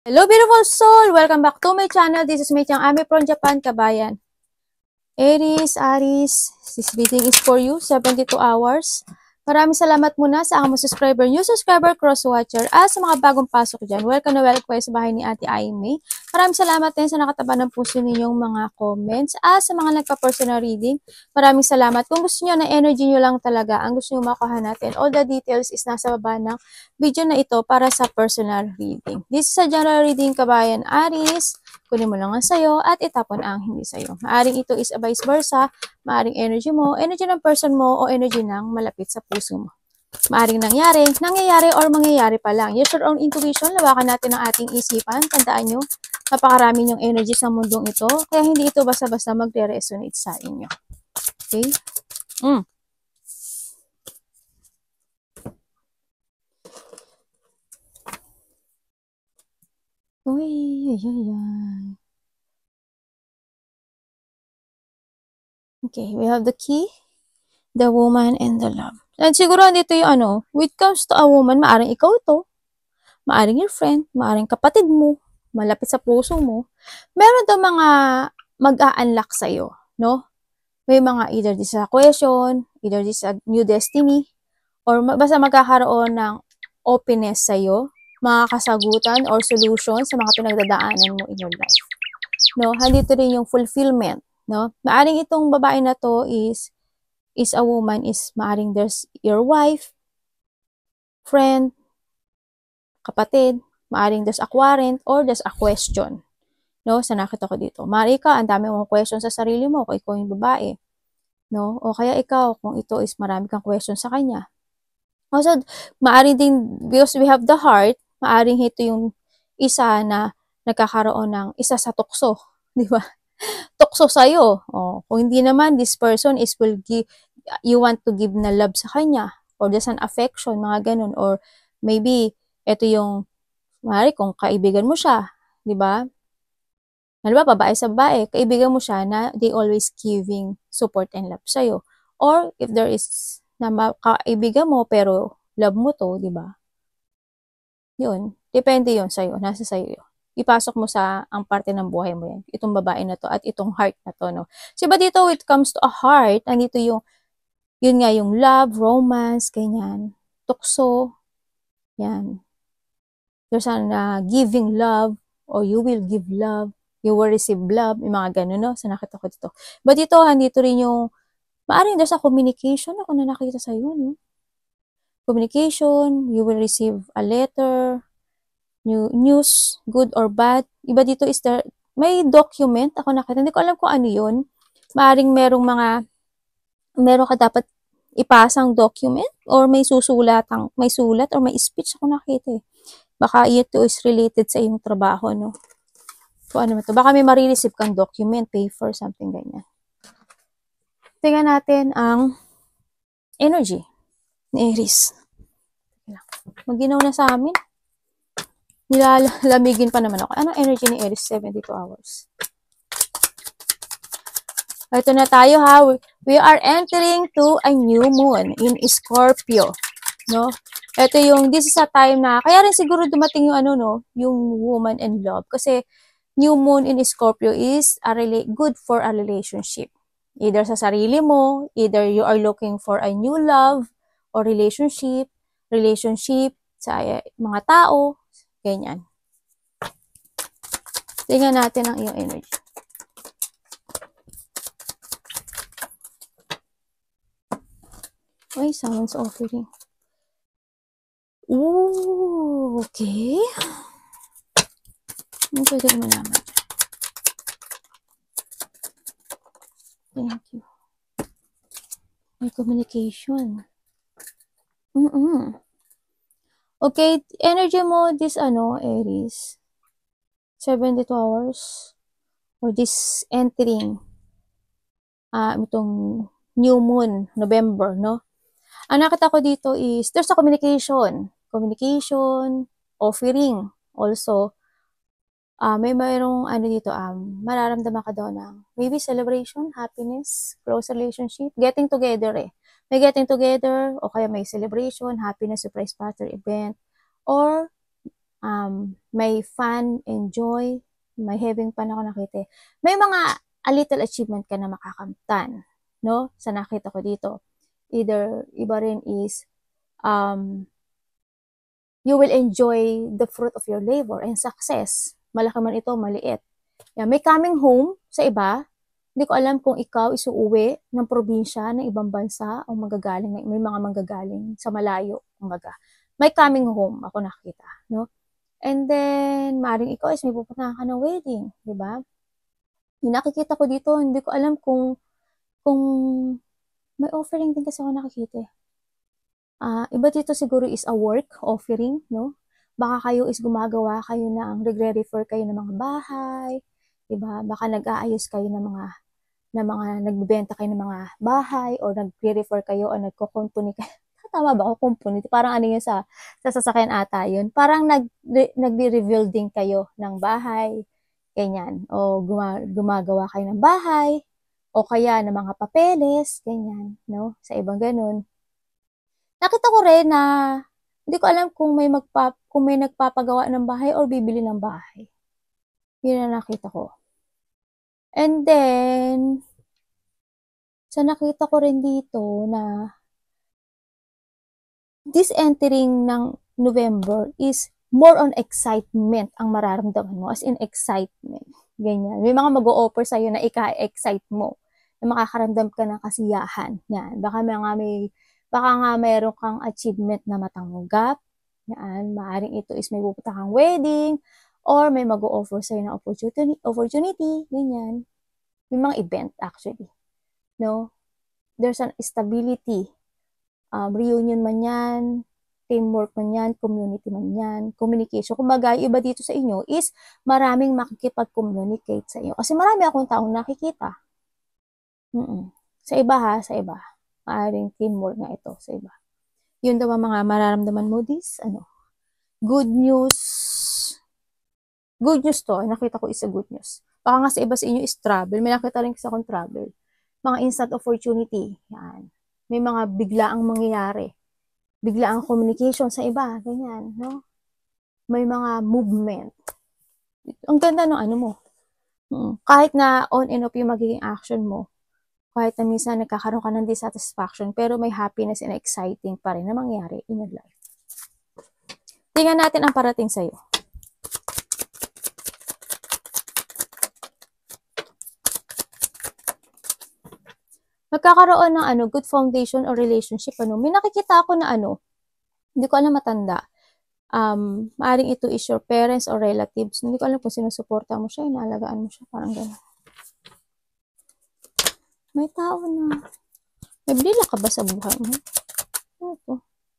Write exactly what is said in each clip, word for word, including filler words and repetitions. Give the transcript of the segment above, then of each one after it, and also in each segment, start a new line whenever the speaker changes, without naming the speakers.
Hello beautiful soul! Welcome back to my channel. This is Meichang Ami from Japan, Kabayan. Aries, Aries, this reading is for you, seventy-two hours. Maraming salamat muna sa aking subscriber, new subscriber, cross-watcher, at sa mga bagong pasok dyan. Welcome na welcome sa bahay ni Ate Aimee. Maraming salamat din sa nakataba ng puso ninyong mga comments. At sa mga nagpa-personal reading, maraming salamat. Kung gusto nyo na energy nyo lang talaga, ang gusto nyo makuha natin, all the details is nasa baba ng video na ito para sa personal reading. This is a general reading, Kabayan Aries. Kunin mo lang ang sayo at itapon ang hindi sayo. Maaring ito is a vice versa, maaring energy mo, energy ng person mo, o energy ng malapit sa puso mo. Maaring nangyari, nangyayari, or mangyayari pa lang. Use your own intuition, lawakan natin ang ating isipan. Tandaan nyo, napakarami yung energy sa mundong ito, kaya hindi ito basta-basta magre-resonate sa inyo. Okay? Mm. Uy, ay, ay, ay. Okay, we have the key, the woman, and the love. And siguro dito yung ano, when it comes to a woman, maaring ikaw to, maaring your friend, maaring kapatid mo, malapit sa puso mo. Meron daw mga mag-a-unlock sa'yo, no? May mga either this is a question, either this is a new destiny, or basta magkakaroon ng openness sa'yo, mga kasagutan or solution sa mga pinagdadaanan mo in your life. No? Handito rin yung fulfillment. No? Maaring itong babae na to is is a woman, is maaring there's your wife, friend, kapatid, maaring there's a quarrant, or there's a question. No? Sa nakita ko dito. Maaari ka, ang dami mong question sa sarili mo kung ikaw yung babae. No? O kaya ikaw, kung ito is marami kang question sa kanya. Also, maaring din, because we have the heart, maaring ito yung isa na nagkakaroon ng isa sa tukso. Di ba? Tukso sa'yo. O, kung hindi naman, this person is will give, you want to give na love sa kanya, or there's an affection, mga ganun, or maybe, ito yung, maaari kung kaibigan mo siya, di ba? Ano ba, babae sa babae, kaibigan mo siya na they always giving support and love sa'yo. Or, if there is, na kaibigan mo, pero love mo to, di ba? Yun, depende yun sa'yo, nasa sa'yo yun. Ipasok mo sa ang parte ng buhay mo yan. Itong babae na to at itong heart na to, no? So, ba dito, when it comes to a heart, andito yung, yun nga, yung love, romance, ganyan, tukso, yan. There's an uh, giving love, or you will give love, you will receive love, yung mga ganun, no? So, nakita ko dito. But dito, andito rin yung, maaring there's a communication, ako na nakita sa'yo, no? Communication, you will receive a letter, new news, good or bad. Iba dito is there, may document ako nakita. Hindi ko alam kung ano yun. Maaring merong mga, meron ka dapat ipasang document, or may susulatang, may sulat, or may speech ako nakita eh. Baka ito is related sa iyong trabaho, no? Kung ano to. Baka may marireceive kang document, paper, something ganyan. Tingnan natin ang energy ni Aries. Mag-ginaw na sa amin. Nilalamigin pa naman ako. Anong energy ni Aries? seventy-two hours. Ito na tayo ha. We are entering to a new moon in Scorpio. No? Ito yung, this is a time na, kaya rin siguro dumating yung ano, no? Yung woman and love. Kasi, new moon in Scorpio is a really good for a relationship. Either sa sarili mo, either you are looking for a new love or relationship, relationship sa uh, mga tao, ganyan. Tingnan natin ang iyong energy. Uy, someone's offering. Ooh, okay. Ano pwede ko malaman? Thank you. May communication. Mm-mm. Okay, energy mo, this ano, Aries, seventy-two hours, or this entering, ah, uh, itong new moon, November, no? Ang nakita ko dito is, there's a communication, communication, offering, also, ah, uh, may mayroong, ano dito, um, mararamdaman ka daw ng, maybe celebration, happiness, close relationship, getting together eh. May getting together, o kaya may celebration, happiness, surprise party, event, or Um, may fun, enjoy, may having fun ako nakita. May mga a little achievement ka na makakamtan, no? Sa nakita ko dito. Either, iba rin is, um, you will enjoy the fruit of your labor and success. Malaki man ito, maliit. Yan. May coming home sa iba. Hindi ko alam kung ikaw isuuwi ng probinsya, ng ibang bansa, o magagaling, may mga manggagaling sa malayo, kumbaga. May coming home, ako nakita, no? And then, maaaring ikaw is may pupuntahan ka ng wedding, di ba? Yung nakikita ko dito, hindi ko alam kung, kung may offering din kasi ako nakikita. Uh, iba dito siguro is a work offering, no? Baka kayo is gumagawa kayo ng, nagre-refer kayo ng mga bahay, diba? Baka nag-aayos kayo ng mga, ng mga, nagbibenta kayo ng mga bahay, or nagre-refer kayo, o nagko-company kayo. Tama ba ako, company? Parang ano yun sa, sa sasakyan ata yun. Parang nag, nagre-reveal din kayo ng bahay, ganyan. O guma, gumagawa kayo ng bahay, o kaya ng mga papeles, ganyan, no? Sa ibang ganun. Nakita ko rin na, hindi ko alam kung may magpa, kung may nagpapagawa ng bahay or bibili ng bahay. Yun na nakita ko. And then, sa nakita ko rin dito na, this entering ng November is more on excitement ang mararamdaman mo, as in excitement. Ganyan. May mga mag-o-offer sa'yo na ika-excite mo, na makakaramdam ka ng kasiyahan. Yan. Baka may nga may Baka nga mayroon kang achievement na matanggap. Yan, maaring ito is may pupunta kang wedding, or may mag-o-offer sa'yo ng opportunity, opportunity, ganyan. May mga event actually. No? There's an stability. Um, reunion man yan, teamwork man yan, community man yan, communication. Kumbaga, iba dito sa inyo is maraming makikipag-communicate sa inyo. Kasi marami akong taong nakikita. Mm-mm. Sa iba ha, sa iba. Maaring teamwork nga ito sa iba. Yun daw ang mga mararamdaman mo this, ano, good news. Good news to, nakita ko is a good news. Baka nga sa iba sa inyo is travel. May nakita rin kasi akong travel. Mga instant opportunity. Yan. May mga biglaang mangyayari. Biglaang communication sa iba. Ganyan, no? May mga movement. Ang ganda ng ano mo. Hmm. Kahit na on and off yung magiging action mo, kahit na minsan nagkakaroon ka ng dissatisfaction, pero may happiness and exciting pa rin na mangyari in your life. Tingnan natin ang parating sa'yo. Magkakaroon ng ano, good foundation or relationship. Ano. May nakikita ako na ano, hindi ko alam matanda. Um, maaring ito is your parents or relatives. Hindi ko alam kung sinusuporta mo siya, inaalagaan mo siya, parang gano'n. May tao na. May blila ka ba sa buhay mo? Ano to?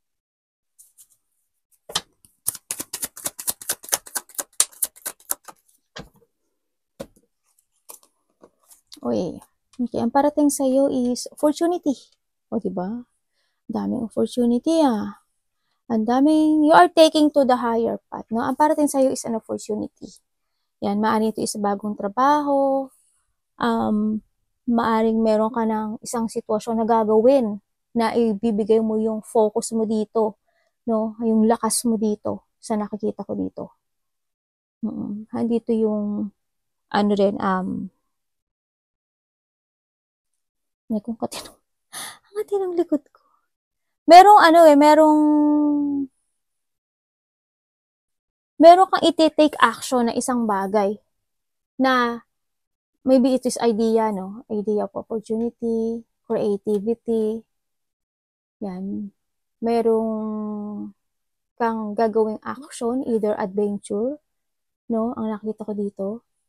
Uy. Okay, ang parating sa iyo is opportunity. O, diba? Daming opportunity, ah. Ang daming, you are taking to the higher path, no? Ang parating sa iyo is an opportunity. Yan, maaring ito is bagong trabaho. Um, maaring meron ka ng isang sitwasyon na gagawin na ibibigay mo yung focus mo dito, no? Yung lakas mo dito sa nakikita ko dito. Mm -hmm. Dito yung ano rin, um, may kung katinong, ang katinong likod ko. Merong ano eh, merong, meron kang iti-take action na isang bagay na maybe it is idea, no? Idea of opportunity, creativity. Yan. Merong kang gagawing action, either adventure, no? Ang nakita ko dito.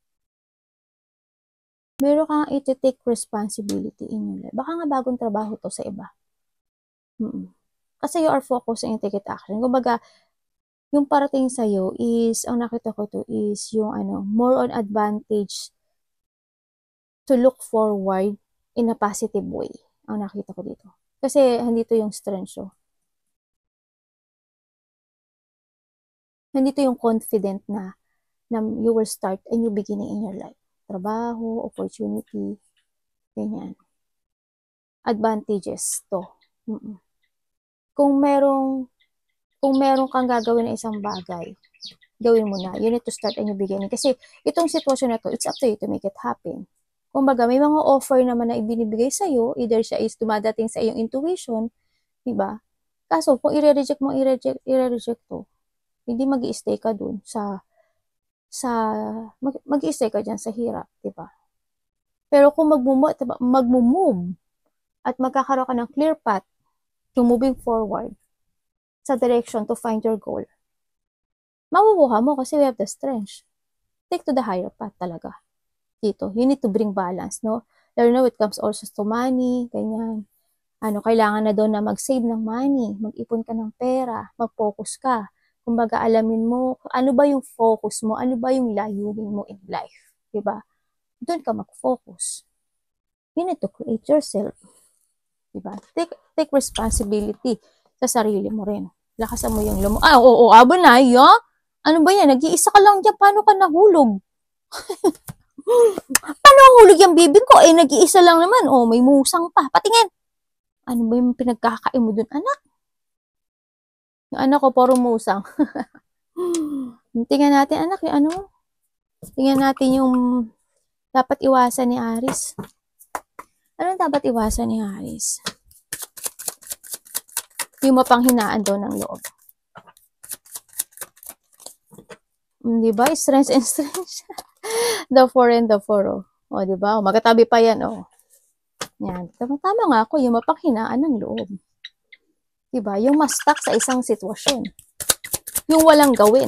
Meron kang iti-take responsibility in your life. Baka nga bagong trabaho to sa iba. Mm-mm. Kasi you are focusing and take it action. Kumbaga, yung parating sa'yo is, ang nakita ko to is yung ano, more on advantage to look forward in a positive way. Ang nakita ko dito. Kasi handito yung strength so. Handito yung confident na, na you will start a new beginning in your life. Trabaho, opportunity, ganyan. Advantages to. Mm-mm. Kung merong, kung merong kang gagawin na isang bagay, gawin mo na. You need to start a new beginning. Kasi itong sitwasyon na to, it's up to you to make it happen. Kumbaga, may mga offer naman na ibinibigay sa'yo, either siya is dumadating sa iyong intuition, diba? Kaso, kung i-reject mo, i-reject, i-reject to, hindi mag-i-stay ka dun sa, sa, mag, mag-i-stay ka dyan sa hirap, diba? Pero kung mag-move, diba, mag-move, at magkakaroon ka ng clear path to moving forward sa direction to find your goal, mabubuha mo kasi we have the strength. Take to the higher path talaga. Dito, you need to bring balance, no? Lalo na it comes also to money, ganyan. Ano, kailangan na doon na mag-save ng money, mag-ipon ka ng pera, mag-focus ka. Kumbaga, alamin mo, ano ba yung focus mo, ano ba yung layunin mo in life, diba? Doon ka mag-focus. You need to create yourself, diba? Take, take responsibility sa sarili mo rin. Lakasan mo yung lumo. Ah, oo, oo, abo na, ya? Ano ba yan? Nag-iisa ka lang dyan, paano ka nahulog? Paano ang hulog yung bibig ko? Eh, nag-iisa lang naman. Oh, may musang pa. Patingin. Ano ba yung pinagkakain mo dun, anak? Yung anak ko, puro musang. Tingnan natin, anak, yung ano? Tingnan natin yung dapat iwasan ni Aris. Ano dapat iwasan ni Aris? Yung mapanghinaan daw ng loob. Diba? Strength and strength. The four and the four, oh. O, diba? O, magkatabi pa yan, oh. Yan. Tama nga ako, yung mapanghinaan ng loob. Diba? Yung ma-stuck sa isang sitwasyon. Yung walang gawin.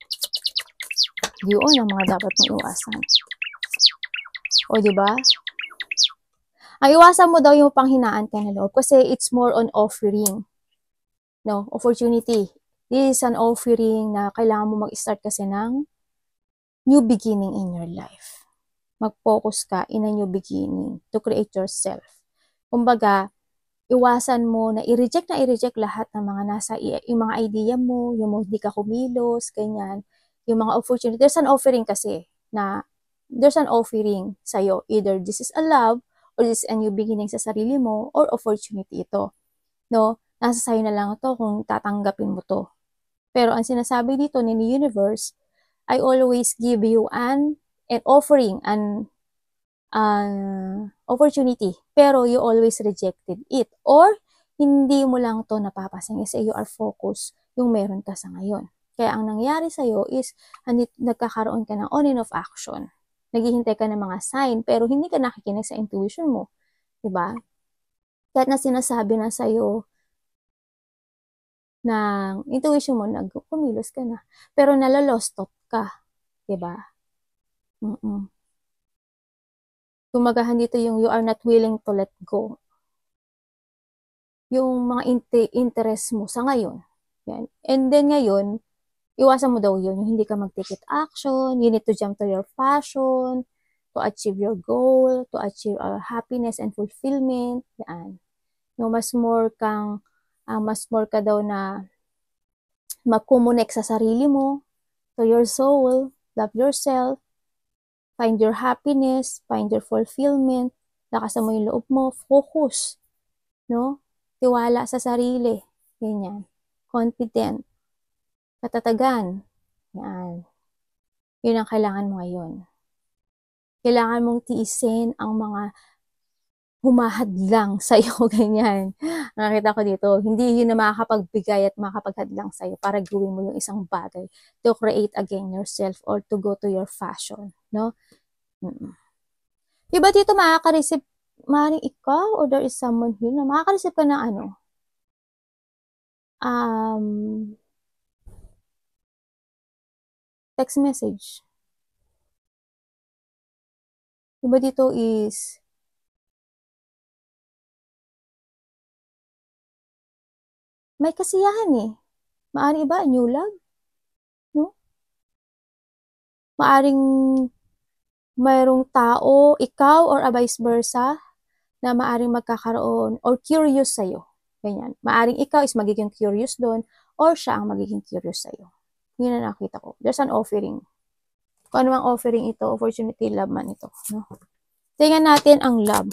Yun ang mga dapat mong iwasan. O, diba? Ang iwasan mo daw yung mapanghinaan ka ng loob kasi it's more on offering. No? Opportunity. This is an offering na kailangan mo mag-start kasi ng new beginning in your life. Mag-focus ka in a new beginning to create yourself. Kumbaga, iwasan mo na i-reject na i-reject lahat ng mga nasa, yung mga idea mo, yung hindi ka kumilos, ganyan. Yung mga opportunity. There's an offering kasi na, there's an offering sa'yo. Either this is a love, or this is a new beginning sa sarili mo, or opportunity ito. No? Nasa sa'yo na lang ito kung tatanggapin mo to. Pero ang sinasabi dito ni universe, I always give you an, an offering, an uh, opportunity, pero you always rejected it. Or, hindi mo lang to napapasin kasi you are focused yung meron ka sa ngayon. Kaya ang nangyari sa'yo is, andit, nagkakaroon ka ng on and off action. Naghihintay ka ng mga sign, pero hindi ka nakikinig sa intuition mo. Diba? Kahit na sinasabi na sa'yo, ng intuition mo, nagkumilos ka na. Pero nalalostot ka. Diba? Mm-mm. Tumagahan dito yung you are not willing to let go. Yung mga inter interest mo sa ngayon. Yan. And then ngayon, iwasan mo daw yun. Yung hindi ka mag-take action. You need to jump to your passion to achieve your goal, to achieve uh, happiness and fulfillment. Yan. No, mas more kang, uh, mas more ka daw na mag-connect sa sarili mo, to your soul, love yourself, find your happiness, find your fulfillment, lakasan mo yung loob mo, focus, no? Tiwala sa sarili, ganyan. Confident, katatagan, yan. Yun ang kailangan mo ngayon. Kailangan mong tiisin ang mga humahadlang sa'yo, ganyan. Nakita ko dito, hindi yun na makakapagbigay at makakapaghadlang sa'yo para gawin mo yung isang bagay to create again yourself or to go to your fashion, no? Mm-mm. Diba dito makaka-receive, maaaring ikaw or there is someone here na makaka-receive ka ng ano? Um, text message. Diba dito is may kasiyahan eh. Maaring iba, new love. No? Maaring mayroong tao, ikaw or a vice versa, na maaring magkakaroon or curious sa'yo. Ganyan. Maaring ikaw is magiging curious doon or siya ang magiging curious sa'yo. Yun na nakita ko. There's an offering. Kung ano ang offering ito, opportunity, love man ito. No? Tingnan natin ang love.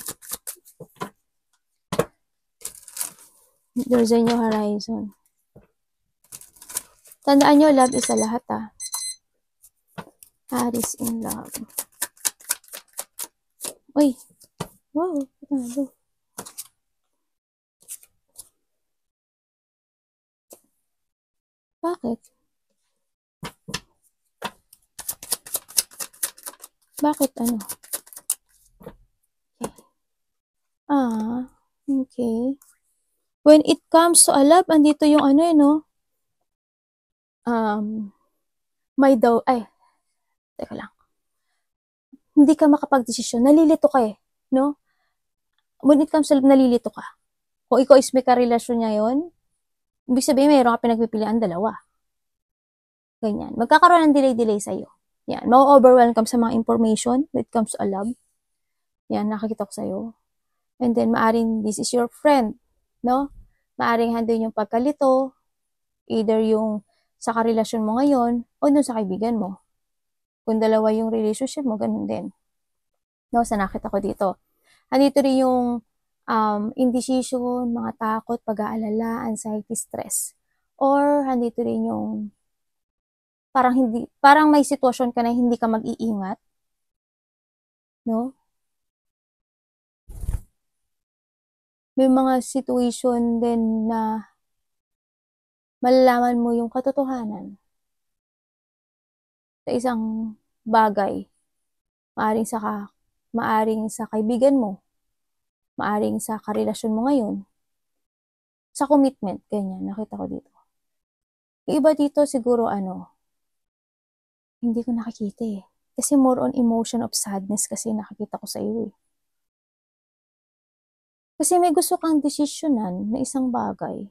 There's a new horizon. Tandaan nyo, love is sa lahat ah. Aries in love. Uy. Wow. Ano? Bakit? Bakit ano? Okay. Ah, okay. When it comes to a love, andito yung ano eh, no? Um, may daw, ay, teka lang. Hindi ka makapag-desisyon. Nalilito ka eh, no? When it comes to love, nalilito ka. Kung ikaw is may karelasyon niya yun, ibig sabihin mayroon ka pinagpipilian dalawa. Ganyan. Magkakaroon ng delay-delay sa'yo. Yan. Ma-overwhelm ka sa mga information when it comes to a love. Yan, nakakita ko sa'yo. And then, maaring this is your friend, no? Maaring handun yung pagkalito, either yung sa karelasyon mo ngayon, o dun sa kaibigan mo. Kung dalawa yung relationship mo, ganun din. No, sa nakita ko dito. Andito rin yung um, indecision, mga takot, pag-aalala, anxiety, stress. Or, andito rin yung parang hindi, parang may sitwasyon ka na hindi ka mag-iingat. No? May mga situation din na malalaman mo yung katotohanan sa isang bagay. Maaring sa, ka, maaring sa kaibigan mo, maaring sa karelasyon mo ngayon, sa commitment, ganyan, nakita ko dito. Yung iba dito siguro ano, hindi ko nakikita eh. Kasi more on emotion of sadness kasi nakikita ko sa iyo eh. Kasi may gusto kang desisyonan na isang bagay.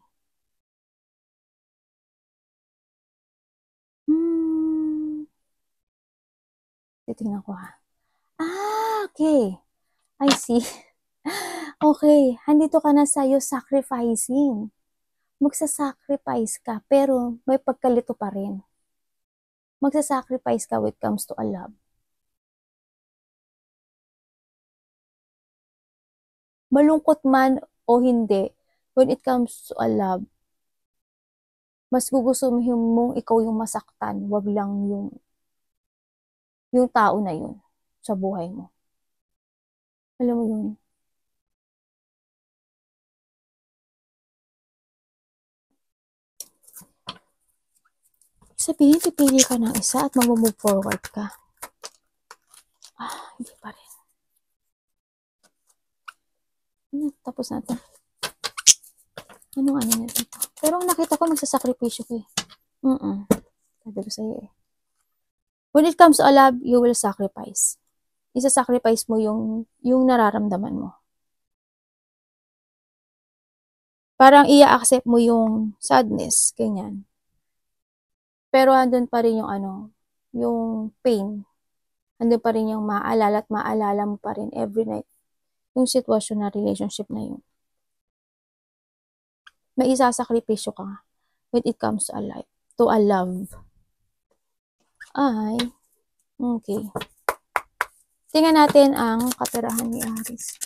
Hmm. Titingnan ko ha. Ah, okay. I see. Okay, handito ka na sa'yo sacrificing. Magsasacrifice ka, pero may pagkalito pa rin. Magsasacrifice ka when it comes to a love. Malungkot man o hindi, when it comes to a love, mas gugustuhin mong ikaw yung masaktan, wag lang yung yung tao na yun sa buhay mo. Alam mo yun? Sabihin, pipili ka ng isa at mag-move forward ka. Ah, hindi pa rin. Ano, tapos natin. Anong ano na dito? Pero ang nakita ko, magsasakripisyo ko eh. Mm-mm. Sabi ko sa'yo eh. When it comes to a love, you will sacrifice. Isa-sacrifice mo yung, yung nararamdaman mo. Parang i-accept mo yung sadness, ganyan. Pero andun pa rin yung ano, yung pain. Andun pa rin yung maalala at maalala mo pa rin every night yung sitwasyon na relationship na yun. May isasakripisyo ka when it comes to a life, to a love. Ay, okay. Tingnan natin ang katirahan ni Aries.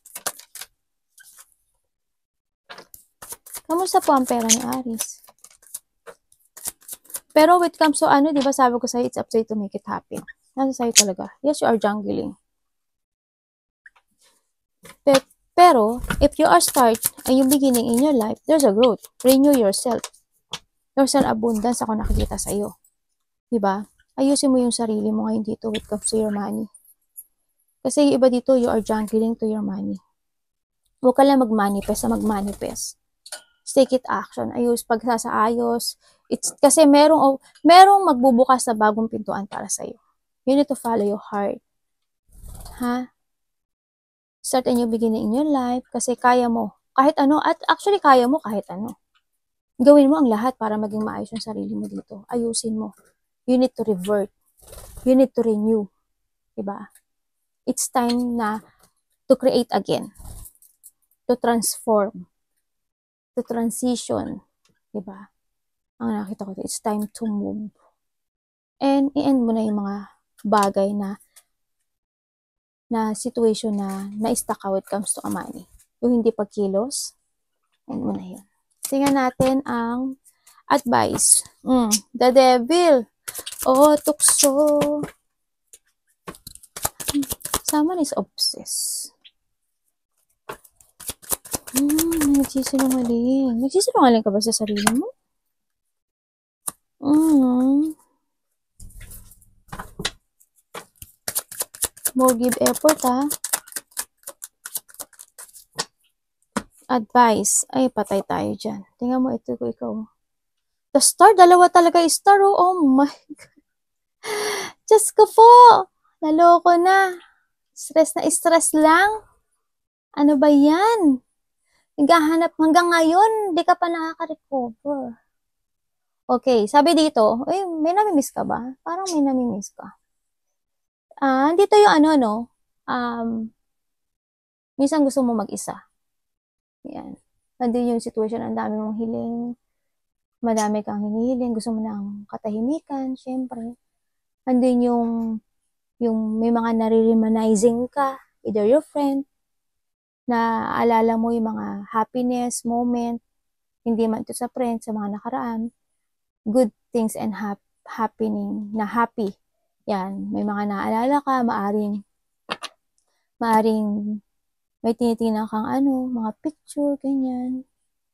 Kamusta po ang pera ni Aries? Pero when it comes to ano, di ba sabi ko sa'yo, it's up to you to make it happen. Nasa sa'yo talaga. Yes, you are jungling. But, pero, if you are start and yung beginning in your life, there's a growth. Renew yourself. There's an abundance ako nakikita sa'yo. Diba? Ayusin mo yung sarili mo ngayon dito when it comes to your money. Kasi yung iba dito, you are jungling to your money. Huwag ka lang mag-manifest sa mag-manifest. Take it action. Ayos, pagsasaayos. It's, kasi merong, oh, merong magbubukas na bagong pintuan para sa'yo. You need to follow your heart. Ha? Start a new beginning in your life kasi kaya mo. Kahit ano, at actually kaya mo kahit ano. Gawin mo ang lahat para maging maayos yung sarili mo dito. Ayusin mo. You need to revert. You need to renew. Diba? It's time na to create again. To transform. To transition. Diba? Ang nakita ko, it's time to move. And i-end mo na yung mga bagay na na situation na na-stuck ka when it comes to a money. Yung hindi pagkilos, end mo na yun. Tingnan natin ang advice. Mm, the devil. Oh, tukso. Someone is obsessed. Hmm, nagsisinungaling. Nagsisinungaling ka ba sa sarili mo? Hmm. More give effort, ha? Advice. Ay, patay tayo dyan. Tingnan mo, ito ko ikaw. The star, dalawa talaga yung star, oh. Oh my God. Diyos ko po. Naloko na. Stress na stress lang. Ano ba yan? Naghahanap hanggang ngayon, di ka pa nakaka-recover. Okay, sabi dito, ay, may namimiss ka ba? Parang may namimiss ka. Ah, dito yung ano, no? Um, minsan gusto mo mag-isa. Yan. Nandun yung situation, ang dami mong hiling, madami kang hinihiling, gusto mo ng katahimikan, syempre. Nandun yung, yung may mga nare-reminiscing ka, either your friend, na alala mo yung mga happiness, moment, hindi man ito sa friend, sa mga nakaraan, good things and hap happening, na happy. Yan, may mga naalala ka, maaring, maaring, may tinitingnan kang ano, mga picture, ganyan.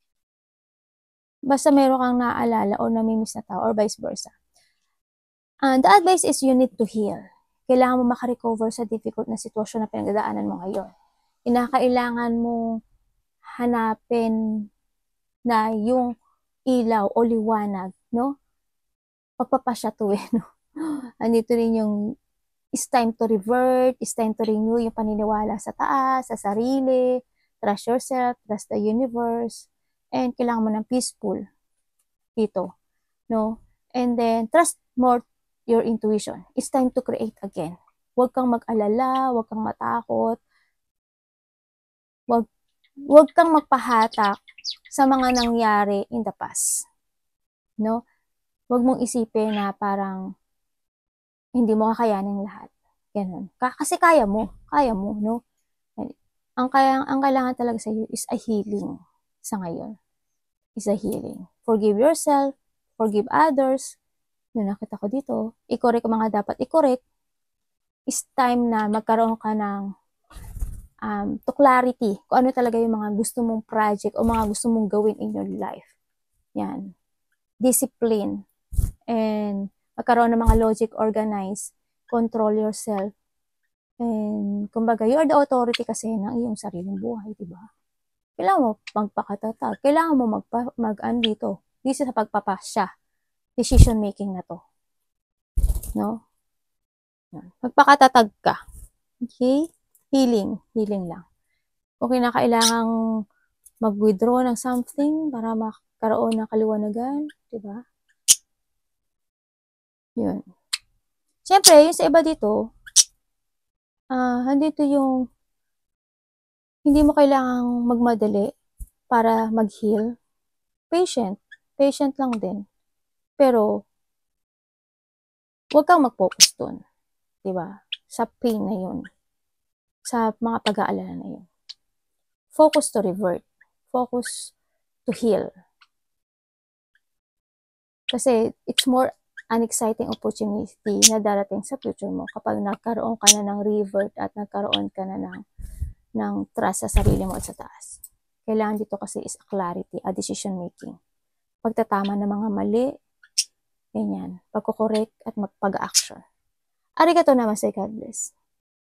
Basta meron kang naaalala o namimiss na tao or vice versa. Uh, the advice is you need to heal. Kailangan mo makarecover sa difficult na sitwasyon na pinagdadaanan mo ngayon. Kinakailangan mo hanapin na yung ilaw o liwanag, no? Pagpapasya to eh, no? Andito rin yung it's time to revert, it's time to renew yung paniniwala sa taas, sa sarili, trust yourself, trust the universe, and kailangan mo ng peaceful dito, no? And then, trust more your intuition. It's time to create again. Huwag kang mag-alala, huwag kang matakot, huwag, huwag kang magpahatak sa mga nangyari in the past, no? Huwag mong isipin na parang hindi mo kakayanin lahat. Ganun. Kasi kaya mo. Kaya mo, no? Ang, kaya, ang kailangan talaga sa iyo is a healing sa ngayon. Is a healing. Forgive yourself. Forgive others. Yung nakita ko dito, i-correct ang mga dapat i-correct. It's time na magkaroon ka ng um, to clarity kung ano talaga yung mga gusto mong project o mga gusto mong gawin in your life. Yan. Discipline. And magkaroon ng mga logic organized, control yourself, and kumbaga, you are the authority kasi ng iyong sariling buhay, di ba? Kailangan mo magpakatatag, kailangan mo magpa, mag, ano dito, dito sa pagpapasya, decision making na to, no? Magpakatatag ka, okay? Healing, healing lang. Kung kinakailangang mag-withdraw ng something para magkaroon ng kaliwanagan, di ba? Yun. Siyempre, yung sa iba dito, ah, uh, andito yung hindi mo kailangang magmadali para mag-heal. Patient. Patient lang din. Pero, huwag kang mag-focus dun. Diba? Sa pain na yun. Sa mga pag-aalala na yun. Focus to revert. Focus to heal. Kasi, it's more an exciting opportunity na darating sa future mo kapag nagkaroon ka na ng revert at nagkaroon ka na ng, ng trust sa sarili mo at sa taas. Kailangan dito kasi is a clarity, a decision making. Pagtatama ng mga mali, ganyan, pagkukorek at magpag-action. Arigato namaste, God bless.